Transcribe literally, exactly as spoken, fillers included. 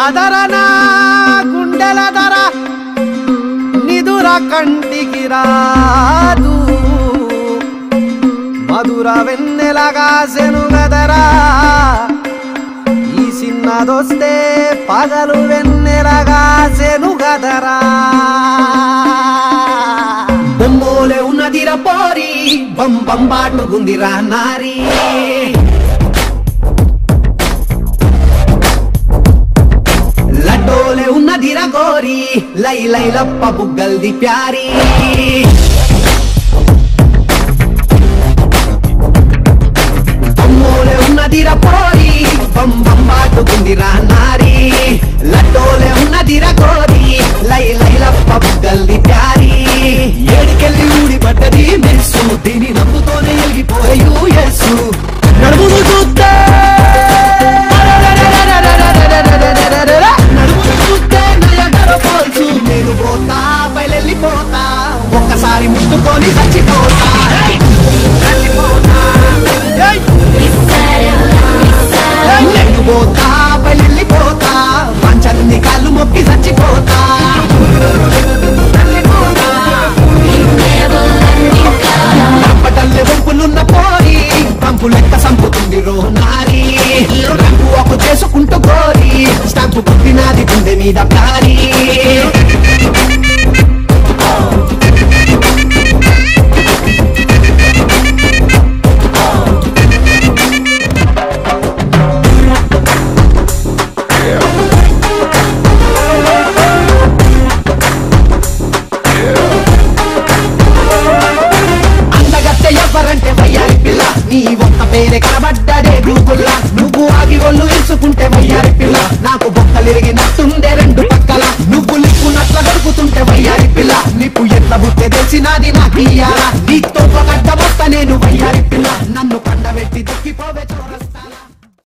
అదరనా గుండెల దర నిదుర కంటికి రాదు మధుర వెన్నెలగా సెనుగదరా ఈ సిన్నదొస్తే పగలు వెన్నెలగా సెనుగదరా బొమ్మోలే ఉన్నదిరా పోరి బం బం బాటుకుందిరా నారీ లడ్డోలే ఉన్నదిరా గోరి లై లై లప్ప బుగ్గల్ది ప్యారీ బొమ్మోలే ఉన్నదిరా పోరి బం బం బాటుకుందిరా నారీ లడ్డోలే ఉన్నదిరా గోరి లై లై లప్ప బుగ్గల్ది ప్యారీ ఏడికెళ్ళి ఊడి పడ్డది మెస్సు దీని నవ్వుతోనే ఎలిగిపోయూ ఎస్సు నడుమును చూస్తే నేను పోతా బయలెళ్ళిపోతా ఒక్కసారి ముట్టుకొని చచ్చిపోతా నేను పోతా బయలెళ్ళిపోతా మంచన్ని కాళ్ళు మొక్కి చచ్చిపోతా రంపటల్లే వంపులున్న పోయి పంపు లెక్క సంపుతుంది రో నారీ రంపు ఒక చేసుకుంటూ కోరి స్టాంపు పుట్టినది గుండె మీద ప్లారీ ఎవరంటే వయ్యారి పిల్ల నీ ఒక్క పేరే కనబడ్డదే గూగుల్లా నువ్వు ఆగి ఒళ్ళు ఇసుకుంటే వయ్యారి పిల్ల నాకు బొక్కలిరిగినట్టుండే రెండు పక్కల నువ్వు లిప్పునట్ల దొరుకుతుంటే వయ్యారి పిల్ల నీకు ఎట్ల బుట్టే తెలిసినది నాకు ఇయ్యాలా నీతో ఒక గడ్డ మొత్త నేను వయ్యారి పిల్ల నన్ను పండబెట్టి దొక్కిపోవే